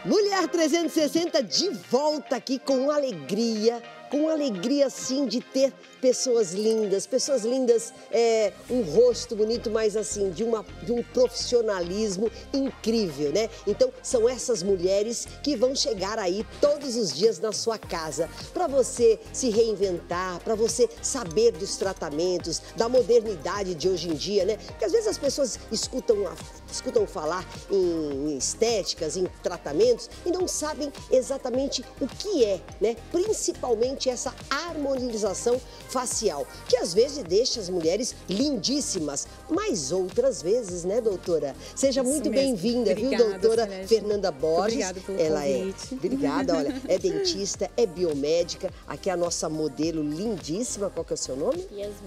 Mulher 360 de volta aqui com alegria sim de ter pessoas lindas, um rosto bonito, mas assim, de um profissionalismo incrível, né? Então, são essas mulheres que vão chegar aí todos os dias na sua casa, para você se reinventar, para você saber dos tratamentos, da modernidade de hoje em dia, né? Porque às vezes as pessoas escutam falar em estéticas, em tratamentos e não sabem exatamente o que é, né? Principalmente essa harmonização facial, que às vezes deixa as mulheres lindíssimas, mas outras vezes, né, doutora? Seja Isso muito mesmo. bem-vinda, viu, Obrigada, doutora Celeste. Fernanda Borges? Obrigada pelo Ela convite. Obrigada, olha, é dentista, é biomédica, aqui é a nossa modelo lindíssima, qual que é o seu nome?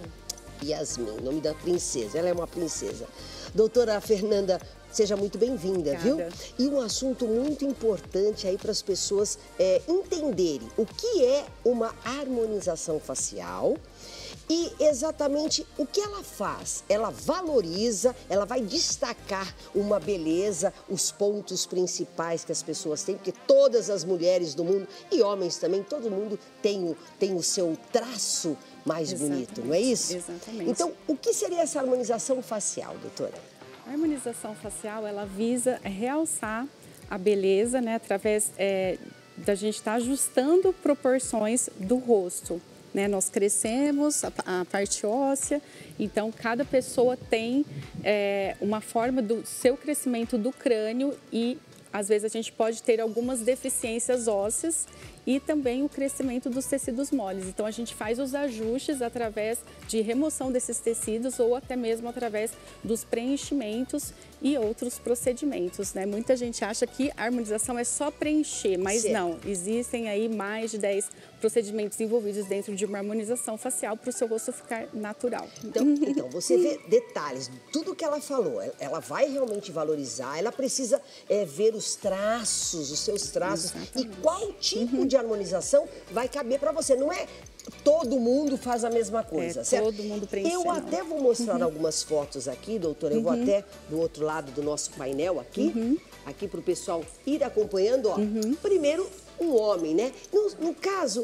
Yasmin, nome da princesa, ela é uma princesa. Doutora Fernanda, seja muito bem-vinda, viu? E um assunto muito importante aí para as pessoas entenderem o que é uma harmonização facial e exatamente o que ela faz. Ela valoriza, ela vai destacar uma beleza, os pontos principais que as pessoas têm, porque todas as mulheres do mundo e homens também, todo mundo tem o seu traço mais bonito, não é isso? Exatamente. Então, o que seria essa harmonização facial, doutora? A harmonização facial, ela visa realçar a beleza, né, através da gente estar ajustando proporções do rosto, né? Nós crescemos a parte óssea, então cada pessoa tem uma forma do seu crescimento do crânio e às vezes a gente pode ter algumas deficiências ósseas e também o crescimento dos tecidos moles. Então, a gente faz os ajustes através de remoção desses tecidos ou até mesmo através dos preenchimentos e outros procedimentos, né? Muita gente acha que a harmonização é só preencher, mas não. Existem aí mais de 10 procedimentos envolvidos dentro de uma harmonização facial para o seu rosto ficar natural. Então, você vê detalhes, tudo que ela falou, ela vai realmente valorizar, ela precisa ver os traços, os seus traços. Exatamente. E qual tipo de harmonização vai caber para você. Não é todo mundo faz a mesma coisa, certo? Todo mundo preenche. Eu até vou mostrar algumas fotos aqui, doutora. Eu vou até do outro lado do nosso painel aqui, aqui para o pessoal ir acompanhando, ó. Primeiro, um homem, né? No caso,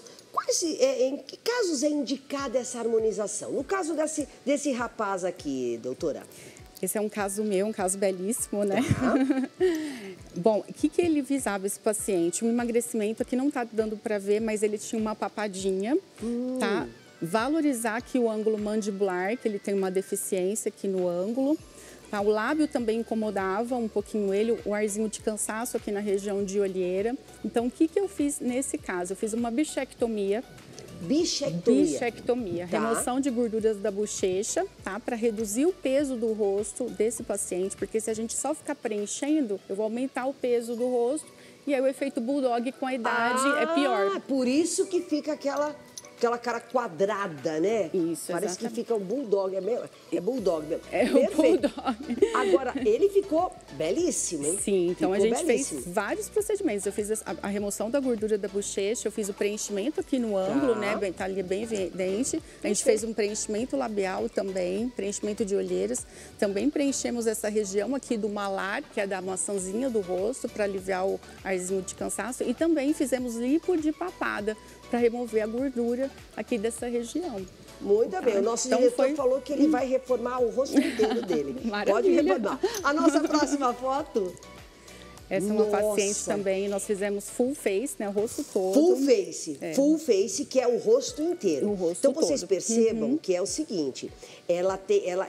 em que casos é indicada essa harmonização? No caso desse rapaz aqui, doutora. Esse é um caso meu, um caso belíssimo, né? Bom, o que ele visava, esse paciente? Um emagrecimento que não tá dando para ver, mas ele tinha uma papadinha, tá? Valorizar aqui o ângulo mandibular, que ele tem uma deficiência aqui no ângulo. Tá? O lábio também incomodava um pouquinho ele, o arzinho de cansaço aqui na região de olheira. Então, o que eu fiz nesse caso? Eu fiz uma bichectomia. Bichectomia, tá. Remoção de gorduras da bochecha, tá? Para reduzir o peso do rosto desse paciente, porque se a gente só ficar preenchendo, eu vou aumentar o peso do rosto e aí o efeito bulldog com a idade é pior. Por isso que fica aquela cara quadrada, né? Isso, parece exatamente. que fica um bulldog, é bulldog mesmo. É o bulldog. Agora, ele ficou belíssimo, hein? Sim, então ficou a gente fez vários procedimentos. Eu fiz a remoção da gordura da bochecha, eu fiz o preenchimento aqui no ângulo, né? Tá ali bem evidente. A gente fez um preenchimento labial também, preenchimento de olheiras. Também preenchemos essa região aqui do malar, que é da maçãzinha do rosto, para aliviar o arzinho de cansaço. E também fizemos lipo de papada, para remover a gordura aqui dessa região. Muito bem, o nosso diretor falou que ele vai reformar o rosto inteiro dele. Maravilha. Pode reformar. A nossa próxima foto... Essa é uma paciente também, nós fizemos full face, né, o rosto todo. Full face, que é o rosto inteiro. O rosto então, vocês todo. percebam que é o seguinte, ela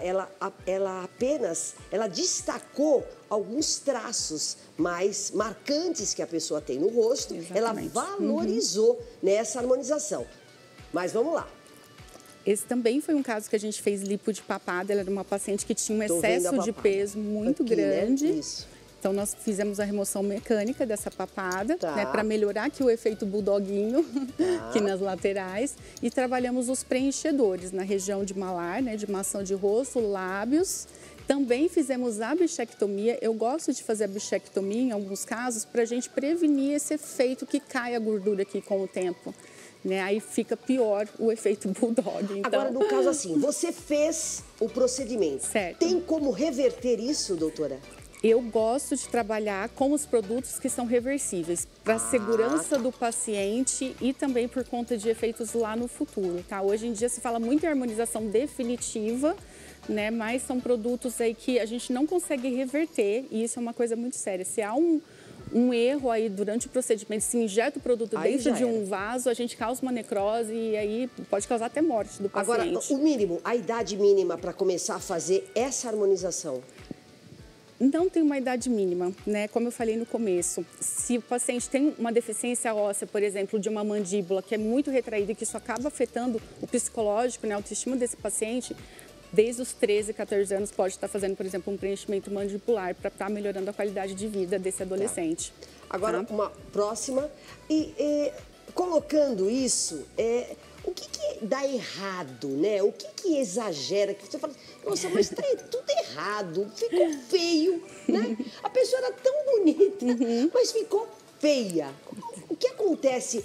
destacou alguns traços mais marcantes que a pessoa tem no rosto. Exatamente. Ela valorizou nessa harmonização. Mas vamos lá. Esse também foi um caso que a gente fez lipo de papada. Ela era uma paciente que tinha um excesso de peso muito grande. Né? Isso. Então, nós fizemos a remoção mecânica dessa papada, né, para melhorar aqui o efeito bulldoguinho aqui nas laterais. E trabalhamos os preenchedores na região de malar, né, de maçã de rosto, lábios. Também fizemos a bichectomia. Eu gosto de fazer a bichectomia em alguns casos para a gente prevenir esse efeito que cai a gordura aqui com o tempo. Né? Aí fica pior o efeito bulldog. Então... Agora, no caso assim, você fez o procedimento. Certo. Tem como reverter isso, doutora? Eu gosto de trabalhar com os produtos que são reversíveis, para a segurança do paciente e também por conta de efeitos lá no futuro, tá? Hoje em dia se fala muito em harmonização definitiva, né? Mas são produtos aí que a gente não consegue reverter e isso é uma coisa muito séria. Se há um erro aí durante o procedimento, se injeta o produto aí dentro de um vaso, a gente causa uma necrose e aí pode causar até morte do paciente. Agora, o mínimo, a idade mínima para começar a fazer essa harmonização? Não tem uma idade mínima, né? Como eu falei no começo, se o paciente tem uma deficiência óssea, por exemplo, de uma mandíbula que é muito retraída e que isso acaba afetando o psicológico, né, a autoestima desse paciente, desde os 13, 14 anos pode estar fazendo, por exemplo, um preenchimento mandibular para estar melhorando a qualidade de vida desse adolescente. Tá. Agora, tá? uma próxima. Colocando isso, o que dá errado, né? O que exagera? Que você fala, nossa, mas tá tudo errado, ficou feio, né? A pessoa era tão bonita, mas ficou feia. O que acontece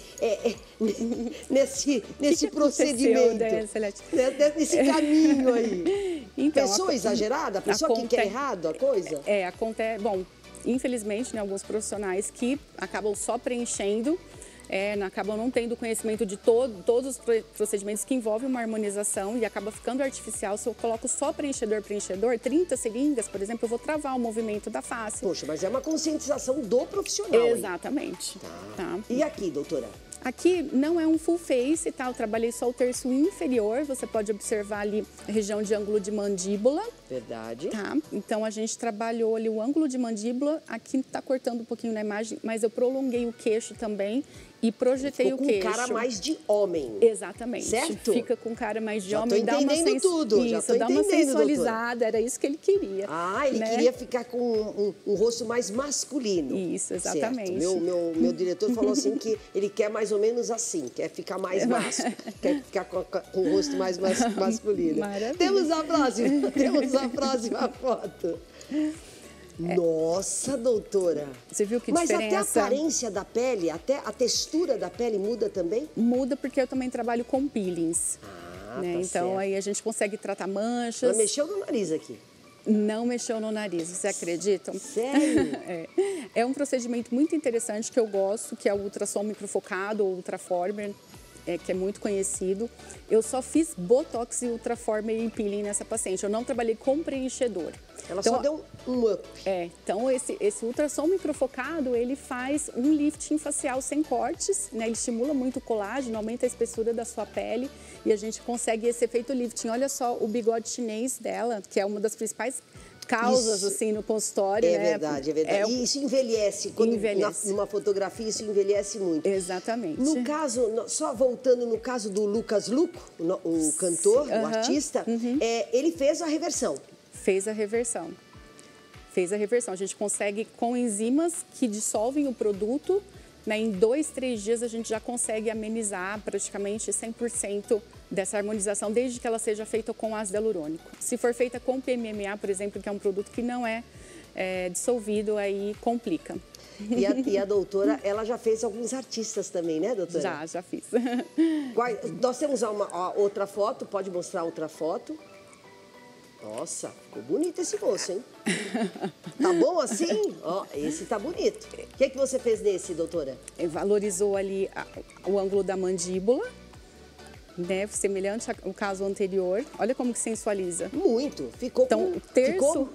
nesse procedimento, nesse caminho aí? Então, pessoa exagerada, a pessoa que quer errado a coisa? Acontece. Bom, infelizmente, né, alguns profissionais que acabam só preenchendo, acabam não tendo conhecimento de todos os procedimentos que envolvem uma harmonização e acaba ficando artificial. Se eu coloco só preenchedor, 30 seringas, por exemplo, eu vou travar o movimento da face. Poxa, mas é uma conscientização do profissional. Exatamente. Tá. E aqui, doutora? Aqui não é um full face, tá? Eu trabalhei só o terço inferior, você pode observar ali a região de ângulo de mandíbula. Verdade. Tá? Então, a gente trabalhou ali o ângulo de mandíbula, aqui tá cortando um pouquinho na imagem, mas eu prolonguei o queixo também e projetei o queixo. Ficou com cara mais de homem. Exatamente. Certo? Fica com cara mais de já homem. Tô entendendo tudo. Isso, dá uma sensualizada, doutora. Era isso que ele queria. Ele queria ficar com um rosto mais masculino. Isso, exatamente. Certo. Meu diretor falou assim que ele quer mais ou menos assim, quer ficar mais macho, quer ficar com o rosto mais masculino. Maravilha. Temos a próxima foto. Nossa, doutora. Você viu que diferença? Mas até a aparência da pele, até a textura da pele muda também? Muda porque eu também trabalho com peelings. Né? Tá então, certo. Aí a gente consegue tratar manchas. Ela mexeu no nariz aqui. Não mexeu no nariz, você acredita? Sério? É um procedimento muito interessante que eu gosto, que é o ultrassom microfocado ou ultraformer, que é muito conhecido. Eu só fiz botox e ultraformer e peeling nessa paciente. Eu não trabalhei com preenchedor. Ela então, só deu um up. Então esse ultrassom microfocado, ele faz um lifting facial sem cortes, né? Ele estimula muito o colágeno, aumenta a espessura da sua pele e a gente consegue esse efeito lifting. Olha só o bigode chinês dela, que é uma das principais causas, isso, assim, no consultório, né? Verdade, é verdade. E isso envelhece. Numa fotografia, isso envelhece muito. Exatamente. No caso, só voltando no caso do Lucas Luco, o cantor, o artista, ele fez a reversão. Fez a reversão. A gente consegue, com enzimas que dissolvem o produto, né, em 2, 3 dias a gente já consegue amenizar praticamente 100% dessa harmonização, desde que ela seja feita com ácido hialurônico. Se for feita com PMMA, por exemplo, que é um produto que não é dissolvido, aí complica. E a doutora, ela já fez alguns artistas também, né, doutora? Já fiz. Nós temos outra foto, pode mostrar outra foto. Nossa, ficou bonito esse moço, hein? Tá bom assim? Esse tá bonito. O que você fez nesse, doutora? Valorizou ali o ângulo da mandíbula, né? Semelhante ao caso anterior. Olha como que sensualiza. Muito. Ficou ficou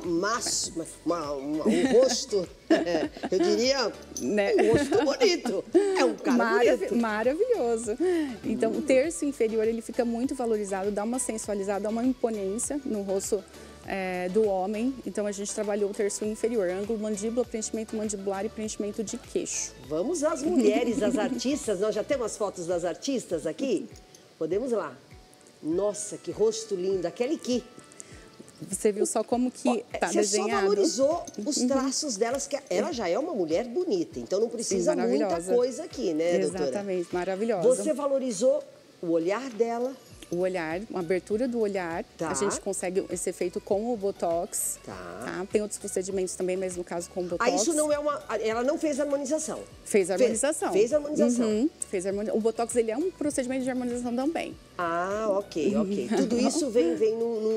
um rosto, eu diria, né? Um rosto bonito. É um cara bonito. Maravilhoso. Então, o terço inferior, ele fica muito valorizado, dá uma sensualizada, dá uma imponência no rosto do homem. Então, a gente trabalhou o terço inferior, ângulo mandíbula, preenchimento mandibular e preenchimento de queixo. Vamos às mulheres, às artistas. Nós já temos as fotos das artistas aqui? Podemos ir lá. Nossa, que rosto lindo. Aquele aqui. Você viu só como que tá desenhado? Você só valorizou os traços delas, que ela já é uma mulher bonita, então não precisa muita coisa aqui, né, doutora? Exatamente, maravilhosa. Você valorizou o olhar dela, O olhar, uma abertura do olhar. Tá. A gente consegue esse efeito com o Botox. Tá. Tem outros procedimentos também, mas no caso com o Botox. Ah, isso não é uma... Ela não fez harmonização. Fez harmonização. Fez harmonização. Uhum, fez harmonização. O Botox, ele é um procedimento de harmonização também. Ah, ok. Tudo isso vem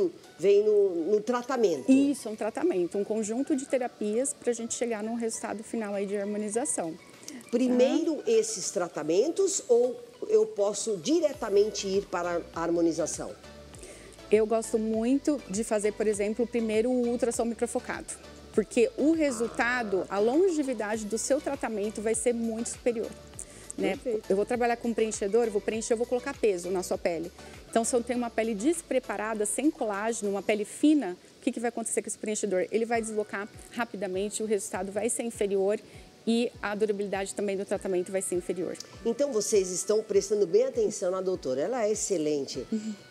no tratamento. Isso, é um tratamento, um conjunto de terapias para a gente chegar num resultado final aí de harmonização. Primeiro esses tratamentos ou eu posso diretamente ir para a harmonização? Eu gosto muito de fazer, por exemplo, primeiro o ultrassom microfocado. Porque o resultado, a longevidade do seu tratamento vai ser muito superior. Né? Eu vou trabalhar com preenchedor, eu vou colocar peso na sua pele. Então, se eu tenho uma pele despreparada, sem colágeno, uma pele fina, o que vai acontecer com esse preenchedor? Ele vai deslocar rapidamente, o resultado vai ser inferior e a durabilidade também do tratamento vai ser inferior. Então, vocês estão prestando bem atenção na doutora, ela é excelente.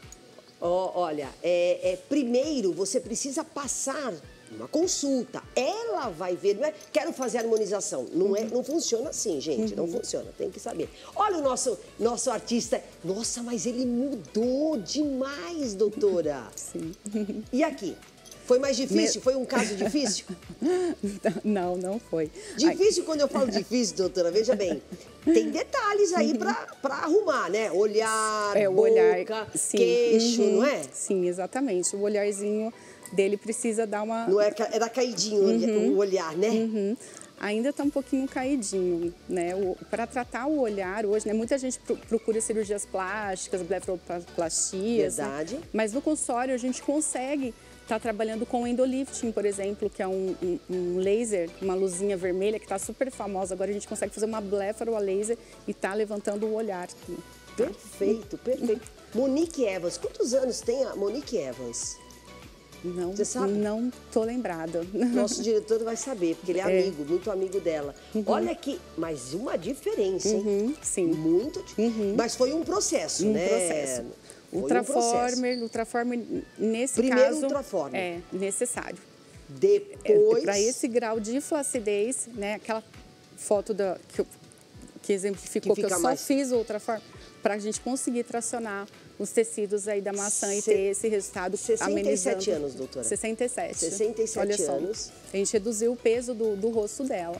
Olha, primeiro você precisa passar uma consulta, ela vai ver, não é quero fazer harmonização, não funciona assim, gente, não funciona, tem que saber. Olha o nosso artista, nossa, mas ele mudou demais, doutora. Sim. E aqui? Foi mais difícil? Foi um caso difícil? Não foi. Difícil, quando eu falo difícil, doutora, veja bem, tem detalhes aí para arrumar, né? Olhar, boca, olhar, queixo, não é? Sim, exatamente. O olharzinho dele precisa dar uma... Não era caidinho o olhar, né? Ainda está um pouquinho caidinho, né? Para tratar o olhar hoje, né? Muita gente procura cirurgias plásticas, blefaroplastias. Verdade. Né? Mas no consultório a gente consegue estar trabalhando com endolifting, por exemplo, que é um laser, uma luzinha vermelha que está super famosa. Agora a gente consegue fazer uma blefaro a laser e tá levantando o olhar. Perfeito, perfeito. Monique Evans, quantos anos tem a Monique Evans? Não, você sabe? Não tô lembrada. Nosso diretor vai saber, porque ele é amigo, muito amigo dela. Olha aqui, mas uma diferença, hein? Sim. Muito diferente. Mas foi um processo, né? Processo. Ultraformer, nesse Primeiro caso, ultraformer. é necessário. Depois... Para esse grau de flacidez, né? Aquela foto que exemplificou que eu só fiz o ultraformer, para a gente conseguir tracionar os tecidos aí da maçã e ter esse resultado 67 anos, doutora. 67. 67 Olha só, anos. A gente reduziu o peso do rosto dela.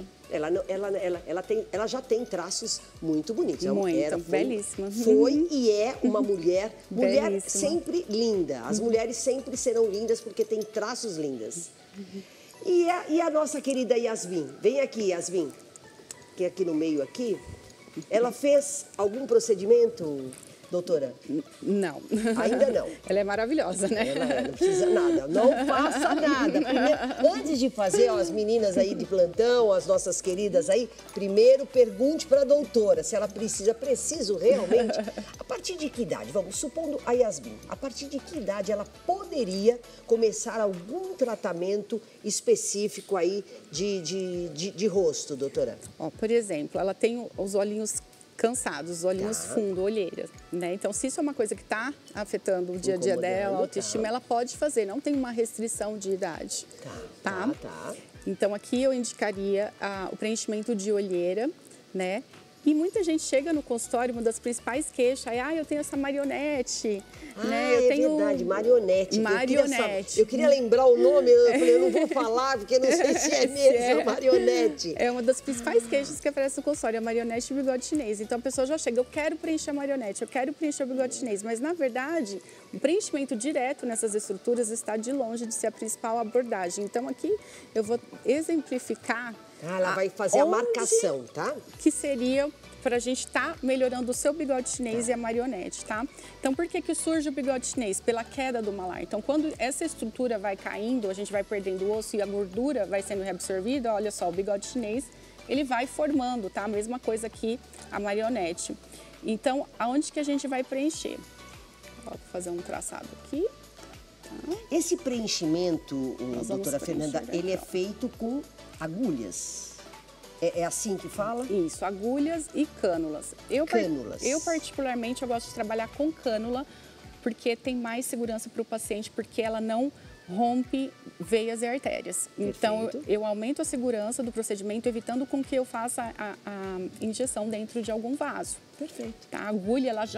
Ela já tem traços muito bonitos. Belíssima. Foi e é uma mulher Belíssima. sempre linda. As mulheres sempre serão lindas porque tem traços lindas. E a nossa querida Yasmin? Vem aqui, Yasmin, que é aqui no meio aqui. Ela fez algum procedimento, doutora? Não. Ainda não. Ela é maravilhosa, né? Ela não precisa nada, não faça nada. Primeiro, antes de fazer, as meninas aí de plantão, as nossas queridas aí, primeiro pergunte para a doutora se ela preciso realmente. A partir de que idade, vamos, supondo a Yasmin, a partir de que idade ela poderia começar algum tratamento específico aí de rosto, doutora? Ó, por exemplo, ela tem os olhinhos cansados, os olhinhos fundo, olheiras, né? Então, se isso é uma coisa que está afetando o dia a dia dela, a autoestima, ela pode fazer, não tem uma restrição de idade. Tá. Então, aqui eu indicaria o preenchimento de olheira, né? E muita gente chega no consultório, uma das principais queixas é, eu tenho essa marionete, né? Eu tenho... verdade, marionete. Marionete. Eu queria lembrar o nome, eu não vou falar, porque eu não sei se é mesmo, marionete. É uma das principais queixas que aparece no consultório, a marionete e o bigode chinês. Então, a pessoa já chega, eu quero preencher a marionete, eu quero preencher o bigode chinês. Mas, na verdade, o preenchimento direto nessas estruturas está de longe de ser a principal abordagem. Então, aqui eu vou exemplificar... ela vai fazer a marcação, tá? Que seria para a gente estar melhorando o seu bigode chinês e a marionete, tá? Então, por que surge o bigode chinês? Pela queda do malar. Então, quando essa estrutura vai caindo, a gente vai perdendo o osso e a gordura vai sendo reabsorvida, olha só, o bigode chinês, ele vai formando, tá? A mesma coisa que a marionete. Então, aonde que a gente vai preencher? Ó, vou fazer um traçado aqui. Tá? Esse preenchimento, doutora Fernanda, ele é feito com agulhas. É assim que fala? Isso, agulhas e cânulas. Cânulas. Eu particularmente, eu gosto de trabalhar com cânula, porque tem mais segurança para o paciente, porque ela não rompe veias e artérias. Perfeito. Então, eu aumento a segurança do procedimento, evitando com que eu faça a injeção dentro de algum vaso. Perfeito. Tá? A agulha, ela já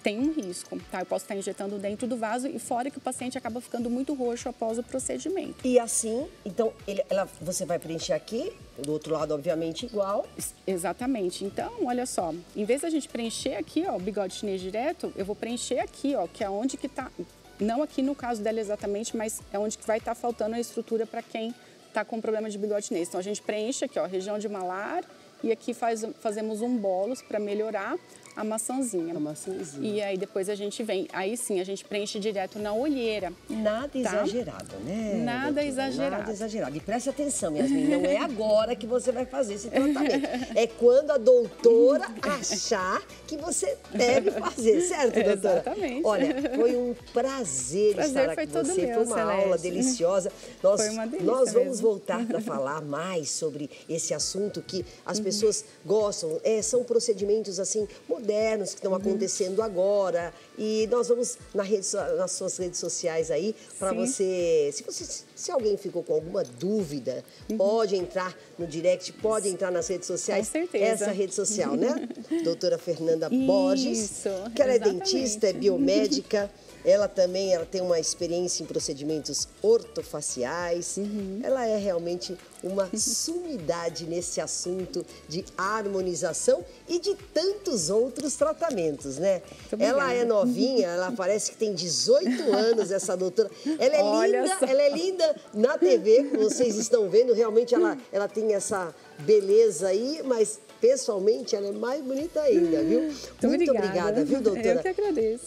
tem um risco, tá? Eu posso estar injetando dentro do vaso e fora que o paciente acaba ficando muito roxo após o procedimento. E assim, então, você vai preencher aqui, do outro lado, obviamente, igual. Exatamente. Então, olha só, em vez da gente preencher aqui, ó, o bigode chinês direto, eu vou preencher aqui, ó, que é onde que tá, não aqui no caso dela exatamente, mas é onde que vai estar faltando a estrutura para quem tá com problema de bigode chinês. Então, a gente preenche aqui, ó, região de malar e aqui fazemos um bolos para melhorar a maçãzinha. A maçãzinha. E aí depois a gente vem, aí sim, a gente preenche direto na olheira. Nada exagerado, né? Nada doutora? exagerado. Nada exagerado. E preste atenção, Yasmin, não é agora que você vai fazer esse tratamento. É quando a doutora achar que você deve fazer, certo, doutora? Exatamente. Olha, foi um prazer estar aqui com você. Foi uma aula deliciosa. Foi uma delícia nós vamos mesmo. voltar para falar mais sobre esse assunto que as pessoas gostam. São procedimentos, assim, modernos que estão acontecendo agora. E nós vamos nas suas redes sociais aí para você... Se alguém ficou com alguma dúvida, pode entrar no direct, pode entrar nas redes sociais. Com certeza. Essa rede social, né? Doutora Fernanda Borges, que ela é dentista, é biomédica. Ela tem uma experiência em procedimentos ortofaciais. Ela é realmente uma sumidade nesse assunto de harmonização e de tantos outros tratamentos, né? Ela é novinha, ela parece que tem 18 anos, essa doutora. Ela é linda na TV, como vocês estão vendo. Realmente ela tem essa beleza aí, mas pessoalmente ela é mais bonita ainda, viu? Muito obrigada, viu, doutora? Eu que agradeço.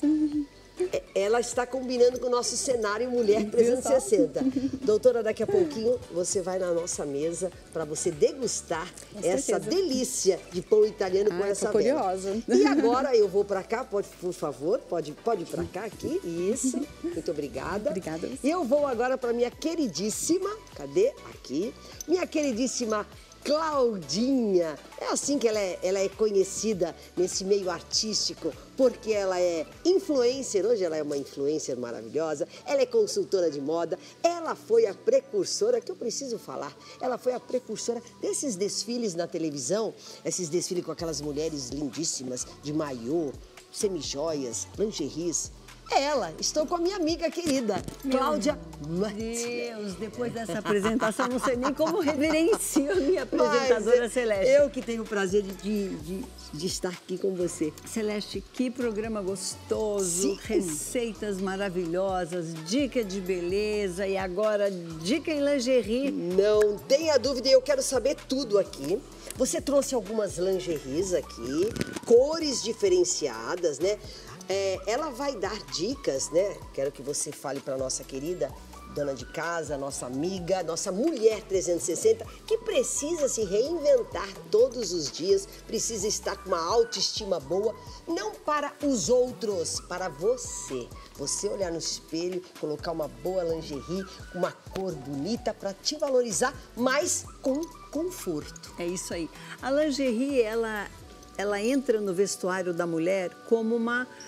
Ela está combinando com o nosso cenário Mulher 360. Doutora, daqui a pouquinho você vai na nossa mesa para você degustar essa delícia de pão italiano com essa vela. Curiosa. E agora eu vou para cá, por favor, pode ir para cá aqui. Isso, muito obrigada. Obrigada. E eu vou agora para minha queridíssima, cadê? Aqui. Minha queridíssima Claudinha. É assim que ela é conhecida nesse meio artístico, porque ela é influencer, hoje ela é uma influencer maravilhosa, ela é consultora de moda, ela foi a precursora, que eu preciso falar, ela foi a precursora desses desfiles na televisão, esses desfiles com aquelas mulheres lindíssimas, de maiô, semijoias, lingeries. Estou com a minha amiga querida, Cláudia Matzner. Deus, depois dessa apresentação, não sei nem como reverencio a minha apresentadora Celeste. Eu que tenho o prazer de estar aqui com você. Celeste, que programa gostoso, Sim. Receitas maravilhosas, dica de beleza e agora dica em lingerie. Não tenha dúvida, eu quero saber tudo aqui. Você trouxe algumas lingeries aqui, cores diferenciadas, né? Ela vai dar dicas, né? Quero que você fale para nossa querida dona de casa, nossa amiga, nossa mulher 360, que precisa se reinventar todos os dias, precisa estar com uma autoestima boa, não para os outros, para você. Você olhar no espelho, colocar uma boa lingerie, uma cor bonita para te valorizar, mas com conforto. É isso aí. A lingerie, ela entra no vestuário da mulher como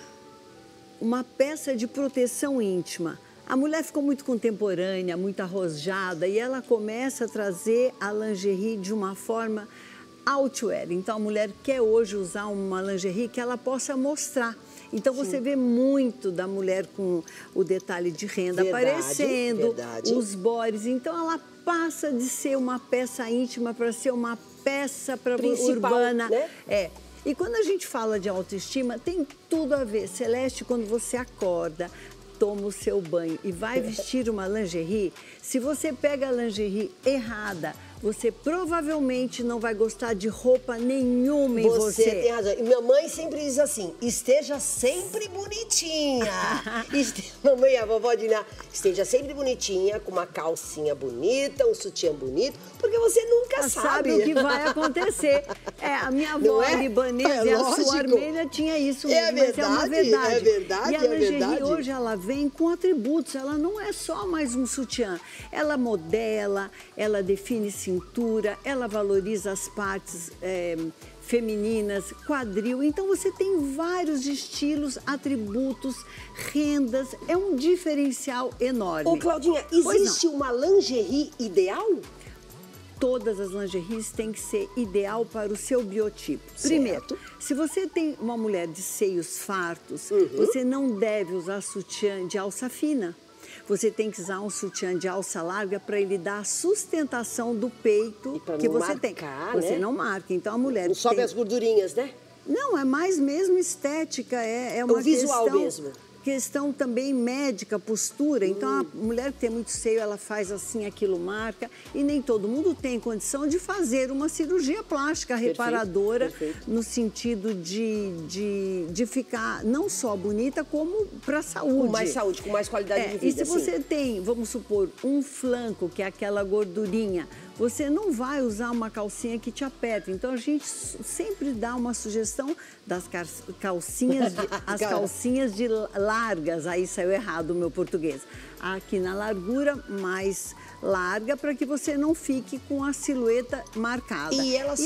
uma peça de proteção íntima. A mulher ficou muito contemporânea, muito arrojada e ela começa a trazer a lingerie de uma forma outwear. Então, a mulher quer hoje usar uma lingerie que ela possa mostrar. Então, você vê muito da mulher com o detalhe de renda aparecendo, os bores. Então, ela passa de ser uma peça íntima para ser uma peça urbana. Né? E quando a gente fala de autoestima, tem tudo a ver. Celeste, quando você acorda, toma o seu banho e vai vestir uma lingerie, se você pega a lingerie errada, você provavelmente não vai gostar de roupa nenhuma em você. Você tem razão. E minha mãe sempre diz assim, esteja sempre bonitinha. Mamãe e a vovó Dina, esteja sempre bonitinha, com uma calcinha bonita, um sutiã bonito, porque você nunca sabe o que vai acontecer. A minha avó libanesa e a sua armelha tinha isso mesmo, mas é uma verdade. É verdade, e a lingerie hoje, ela vem com atributos, ela não é só mais um sutiã. Ela modela, ela define cintura, ela valoriza as partes femininas, quadril. Então, você tem vários estilos, atributos, rendas. É um diferencial enorme. Ô, Claudinha, existe uma lingerie ideal? todas as lingeries têm que ser ideal para o seu biotipo. Primeiro, se você tem uma mulher de seios fartos, você não deve usar sutiã de alça fina. Você tem que usar um sutiã de alça larga para ele dar a sustentação do peito que você tem. Você não marca. Então a mulher não sobe as gordurinhas, né? Não, é mais mesmo estética, é uma visual mesmo. Questão também médica, postura. Então, a mulher que tem muito seio, ela faz assim, aquilo marca. E nem todo mundo tem condição de fazer uma cirurgia plástica reparadora, no sentido de ficar não só bonita, como para a saúde. Com mais saúde, com mais qualidade de vida. E se você tem, vamos supor, um flanco, que é aquela gordurinha, você não vai usar uma calcinha que te aperta. Então, a gente sempre dá uma sugestão das calcinhas, as calcinhas de largas. Aí saiu errado o meu português. Aqui na largura mais larga, para que você não fique com a silhueta marcada. E elas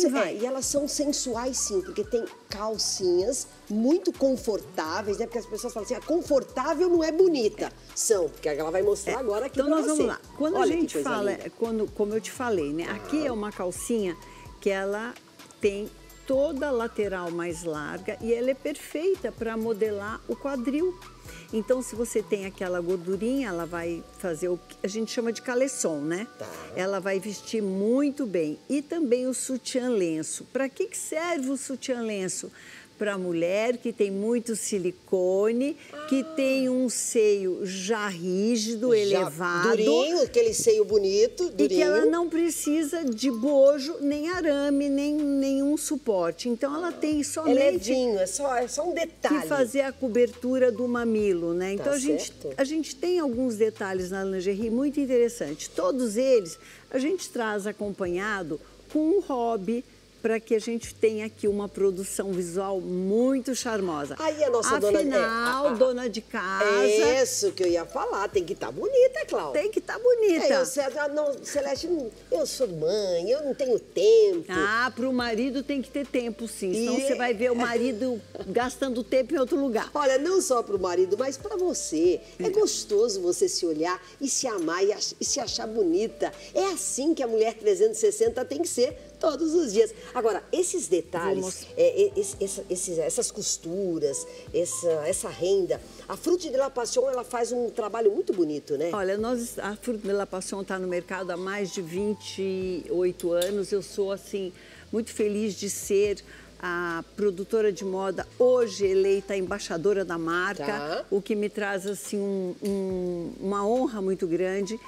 são sensuais, sim, porque tem calcinhas muito confortáveis, né? Porque as pessoas falam assim, confortável não é bonita. São, porque ela vai mostrar agora aqui então pra nós vamos lá. Quando a gente fala, como eu te falei, né? Aqui é uma calcinha que ela tem toda a lateral mais larga e ela é perfeita para modelar o quadril. Então, se você tem aquela gordurinha, ela vai fazer o que a gente chama de caleçon, né? Ela vai vestir muito bem. E também o sutiã lenço. Para que serve o sutiã lenço? Para mulher que tem muito silicone, que tem um seio já rígido, elevado. Durinho, aquele seio bonito, durinho. E que ela não precisa de bojo, nem arame, nem nenhum suporte. Então, ela tem somente... É levinho, é só um detalhe. Que fazer a cobertura do mamilo, né? Então, a gente tem alguns detalhes na lingerie muito interessantes. Todos eles a gente traz acompanhado com um hobby, para que a gente tenha aqui uma produção visual muito charmosa. Aí a nossa dona de casa... É isso que eu ia falar, tem que estar bonita, Cláudia. Tem que estar bonita. Celeste, eu sou mãe, eu não tenho tempo. Para o marido tem que ter tempo, sim. Senão você vai ver o marido gastando tempo em outro lugar. Olha, não só para o marido, mas para você. É gostoso você se olhar e se amar e se achar bonita. É assim que a mulher 360 tem que ser todos os dias. Agora, esses detalhes, essas costuras, essa renda, a Frutti de la Passion, ela faz um trabalho muito bonito, né? Olha, a Frutti de la Passion está no mercado há mais de 28 anos. Eu sou, assim, muito feliz de ser a produtora de moda hoje eleita embaixadora da marca, o que me traz, assim, uma honra muito grande.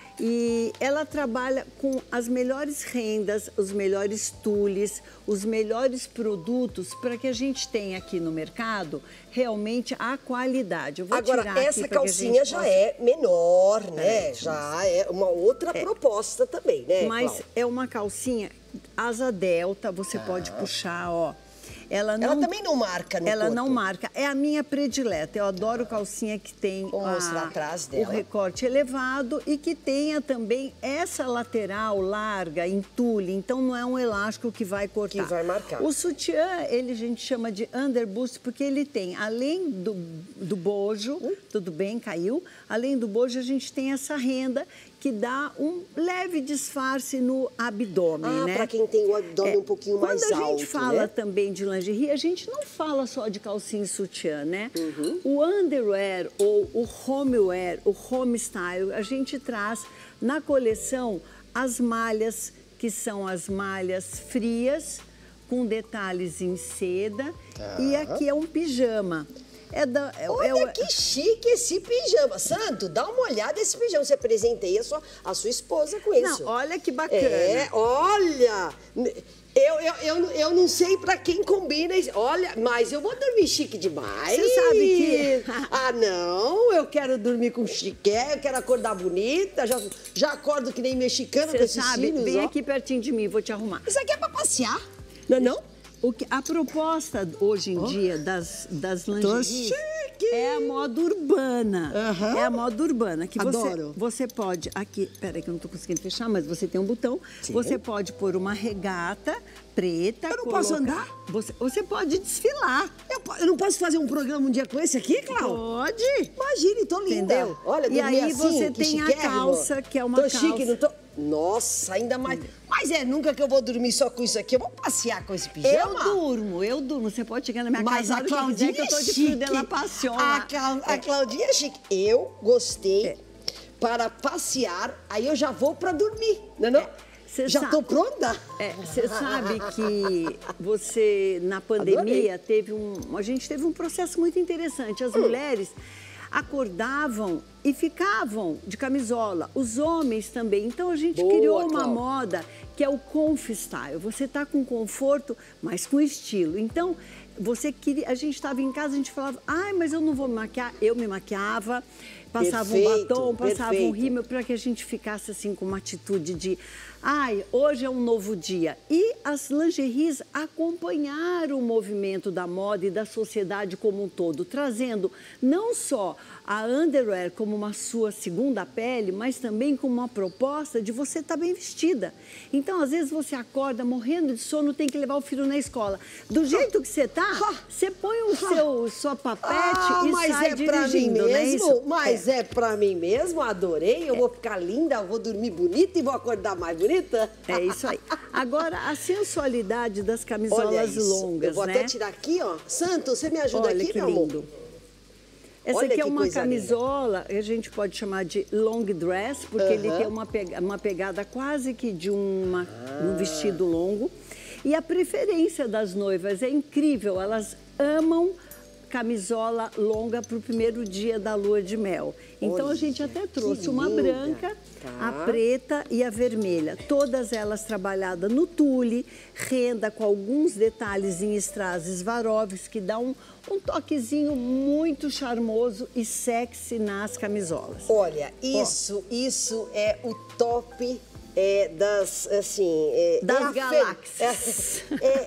E ela trabalha com as melhores rendas, os melhores tules, os melhores produtos para que a gente tenha aqui no mercado realmente a qualidade. Eu vou Agora, essa calcinha já é menor, né? Já é uma outra proposta também, né, Mas Cláudia? É uma calcinha asa delta, você pode puxar, ó. Ela também não marca no Ela corpo. não marca. É a minha predileta. Eu adoro calcinha que tem atrás dela. O recorte elevado e que tenha também essa lateral larga em tule. Então, não é um elástico que vai cortar. Que vai marcar. O sutiã, a gente chama de underboost porque ele tem, além do bojo, tudo bem, caiu. Além do bojo, a gente tem essa renda que dá um leve disfarce no abdômen, né? Para quem tem o abdômen um pouquinho mais alto, Quando a gente fala também de lingerie, a gente não fala só de calcinha e sutiã, né? O underwear ou o homewear, o home style, a gente traz na coleção as malhas, que são as malhas frias, com detalhes em seda. E aqui é um pijama. Olha que chique esse pijama. Santo, dá uma olhada nesse pijama. Você presenteia a sua esposa com isso. Não, olha que bacana. Olha... Eu não sei pra quem combina isso. Olha, mas eu vou dormir chique demais. Você sabe que... não, eu quero dormir com chique, eu quero acordar bonita, já acordo que nem mexicana com esses cílios. Vem aqui pertinho de mim, vou te arrumar. Isso aqui é pra passear, não é não? A proposta hoje em dia das lingeries é a moda urbana. É a moda urbana. Que Adoro. Você pode, aqui, peraí que eu não estou conseguindo fechar, mas você tem um botão. Sim. Você pode pôr uma regata preta. Eu não posso andar? Você pode desfilar. Eu não posso fazer um programa um dia com esse aqui, Cláudia? Pode. Imagine, tô linda. Entendeu? Olha, e aí assim, você tem a calça, que é uma calça. Tô chique, não tô... Nossa, ainda mais. Mas nunca que eu vou dormir só com isso aqui. Eu vou passear com esse pijama. Eu durmo. Você pode chegar na minha casa. Mas a Claudinha que eu tô de frio dela passiona. A Claudinha é chique. Eu gostei para passear, aí eu já vou para dormir, não é não? Já tô pronta? Você sabe que você, na pandemia, a gente teve um processo muito interessante. As mulheres acordavam e ficavam de camisola, os homens também. Então a gente criou uma moda que é o Confstyle. Você tá com conforto, mas com estilo. Então a gente estava em casa, a gente falava, mas eu não vou me maquiar. Eu me maquiava, passava um batom, passava um rímel para que a gente ficasse assim com uma atitude de hoje é um novo dia. E as lingeries acompanharam o movimento da moda e da sociedade como um todo, trazendo não só a underwear como uma sua segunda pele, mas também como uma proposta de você estar bem vestida. Então, às vezes, você acorda morrendo de sono, tem que levar o filho na escola. Do jeito que você tá, você põe sua papete e sai dirigindo, não é isso? Mas é pra mim mesmo, adorei. Eu vou ficar linda, eu vou dormir bonita e vou acordar mais bonita. É isso aí. Agora, a sensualidade das camisolas longas, eu vou até tirar aqui, ó. Santos, você me ajuda aqui, meu amor? Essa aqui é uma camisola, a gente pode chamar de long dress, porque ele tem uma pegada quase que de um vestido longo. E a preferência das noivas é incrível, elas amam camisola longa para o primeiro dia da lua de mel. Então, a gente até trouxe uma branca, a preta e a vermelha. Todas elas trabalhadas no tule, renda com alguns detalhes em strass Swarovski, que dá um toquezinho muito charmoso e sexy nas camisolas. Olha, isso é o top das, assim... das galáxias.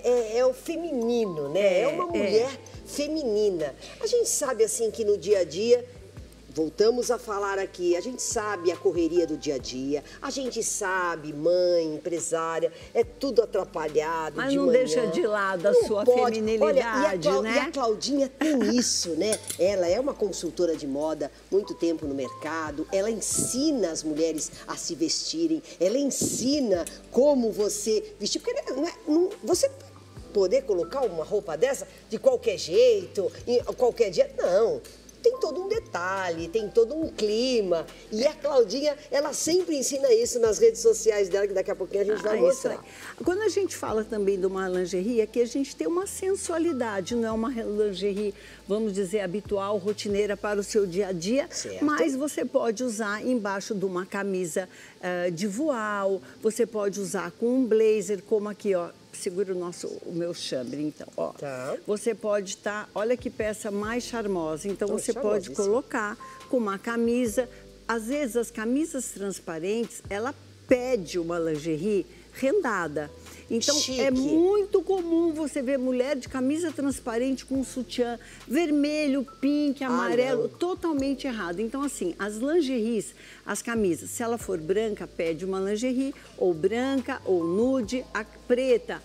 É o feminino, né? É uma mulher feminina. A gente sabe, assim, que no dia a dia... Voltamos a falar aqui, a gente sabe a correria do dia a dia, a gente sabe, mãe, empresária, é tudo atrapalhado mas de não manhã. Deixa de lado a sua feminilidade, olha, né? E a Claudinha tem isso, né? Ela é uma consultora de moda, muito tempo no mercado, ela ensina as mulheres a se vestirem, ela ensina como você vestir, porque você poder colocar uma roupa dessa de qualquer jeito, qualquer dia, não. Tem todo um detalhe, tem todo um clima. E a Claudinha, ela sempre ensina isso nas redes sociais dela, que daqui a pouquinho a gente vai mostrar. Quando a gente fala também de uma lingerie, é que a gente tem uma sensualidade, não é uma lingerie, vamos dizer, habitual, rotineira para o seu dia a dia, mas você pode usar embaixo de uma camisa de voal, você pode usar com um blazer, como aqui, ó. Segura o meu chambre, então, ó. Você pode estar, olha que peça mais charmosa. Então, você pode colocar com uma camisa. Às vezes, as camisas transparentes, ela pede uma lingerie rendada. Então, é muito comum você ver mulher de camisa transparente com um sutiã vermelho, pink, amarelo, totalmente errado. Então, assim, as lingeries, as camisas, se ela for branca, pede uma lingerie, ou branca, ou nude, a preta,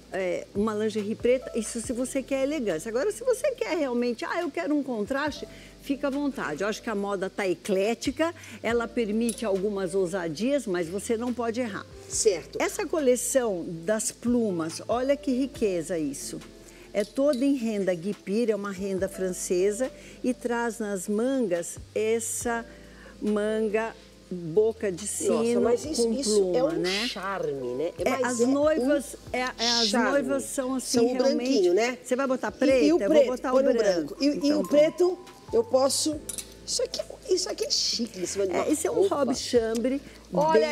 uma lingerie preta, isso se você quer elegância. Agora, se você quer realmente, eu quero um contraste, fica à vontade. Eu acho que a moda está eclética, ela permite algumas ousadias, mas você não pode errar. Certo. Essa coleção das plumas, olha que riqueza isso. É toda em renda guipira, é uma renda francesa e traz nas mangas essa manga boca de sino. Nossa, mas com pluma, é um né? charme, né? As noivas são assim, são realmente... branquinho, né? Você vai botar preta? Eu vou botar o branco. E o preto, eu posso... Isso aqui é chique, em cima de uma roupa. Esse é um Rob Chambre. Olha,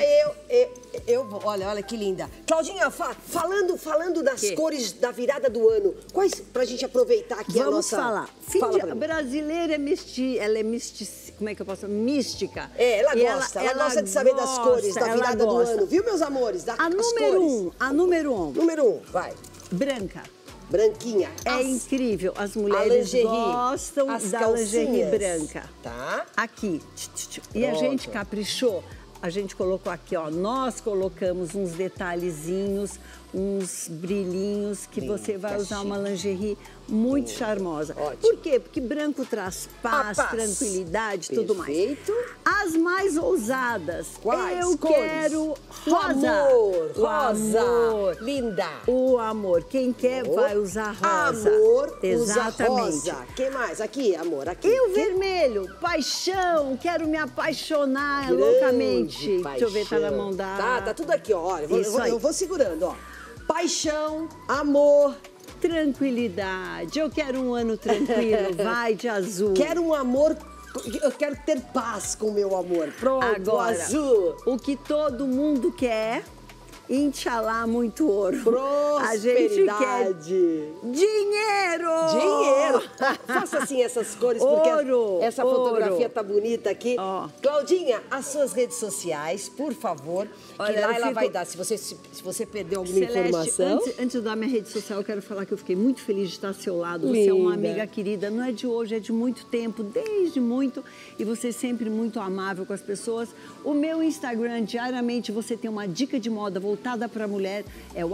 olha que linda. Claudinha, falando das cores da virada do ano, quais, pra gente aproveitar aqui a nossa... Vamos falar. A brasileira ela é como é que eu posso falar? Mística. Ela gosta de saber das cores da virada do ano. Viu, meus amores? A número um. Número 1, vai. Branca. Branquinha. É incrível. As mulheres gostam da lingerie branca. Tá. Aqui. E a gente caprichou. A gente colocou aqui, ó. Nós colocamos uns detalhezinhos uns brilhinhos que Linda, você vai usar uma chique. lingerie muito charmosa. Ótimo. Por quê? Porque branco traz paz, A paz. tranquilidade, tudo mais. Perfeito. As mais ousadas. Quais Eu cores? quero O rosa. amor, O rosa. amor. Linda. O amor. Quem quer vai usar rosa. Amor, Exatamente. usa rosa. Quem mais? Aqui, amor, aqui. E o Que- vermelho? Paixão. Quero me apaixonar Grande loucamente. Deixa eu paixão. ver, tá na mão da... Tá tudo aqui, ó. Olha, Isso aí. eu vou segurando, ó. Paixão, amor. Tranquilidade. Eu quero um ano tranquilo. Vai de azul. Quero um amor. Eu quero ter paz com o meu amor. Pronto, Agora, azul. o que todo mundo quer, Inxalá, muito ouro. A gente quer Prosperidade. dinheiro! Dinheiro! Faça assim essas cores, porque Ouro, essa ouro. fotografia tá bonita aqui. Ó. Claudinha, as suas redes sociais, por favor, Olha, que lá eu ela fico- vai dar. Se você perdeu alguma Celeste, informação... antes de dar minha rede social, eu quero falar que eu fiquei muito feliz de estar ao seu lado. Você é uma Linda. amiga querida, não é de hoje, é de muito tempo, desde muito. E você é sempre muito amável com as pessoas. O meu Instagram, diariamente, você tem uma dica de moda voltada para a mulher. É o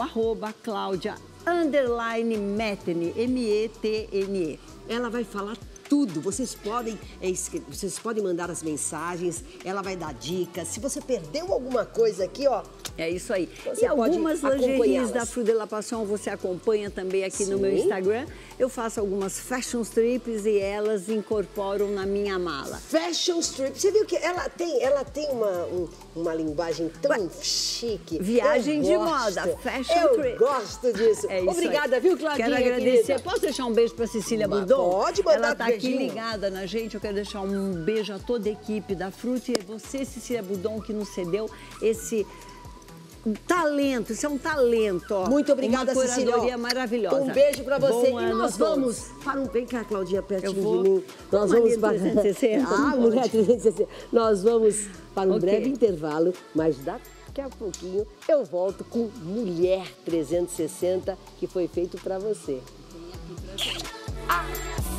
@Claudia_Metene, M-E-T-N-E. Ela vai falar tudo. Vocês podem mandar as mensagens, ela vai dar dicas. Se você perdeu alguma coisa aqui, ó, É isso aí. Você E algumas pode lingeries acompanhá-las. da Fruit de la Passion você acompanha também aqui no meu Sim. Instagram. Eu faço algumas fashion strips e elas incorporam na minha mala. Fashion Strip. Você viu que ela tem uma linguagem tão chique. Viagem Eu de gosto. moda, fashion Eu trip. gosto disso. É isso Obrigada, aí. viu, Claudinha, Quero agradecer. querida? Posso deixar um beijo para Cecília Mas Budon? pode mandar Ela tá aqui beijinho. ligada na gente. Eu quero deixar um beijo a toda a equipe da Fruit. E você, Cecília Budon, que nos cedeu esse talento. Isso é um talento, ó. Muito obrigada, Uma Cecília. curadoria maravilhosa. Um beijo pra você. Bom E ano nós a todos. vamos para um... Vem cá, Claudinha, pertinho Eu vou. de mim. Nós Uma vamos ali para... 360, Ah, não mulher pode. 360. Nós vamos para um Ok. breve intervalo, mas daqui a pouquinho eu volto com Mulher 360, que foi feito para você. Ah!